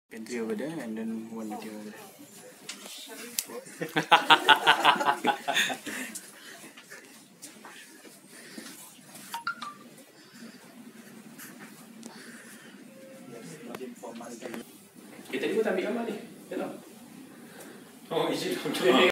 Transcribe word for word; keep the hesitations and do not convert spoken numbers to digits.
Pantry over there and then one video over there. Kita ni pun tak ambil gambar ni. Betul? Oh, izin.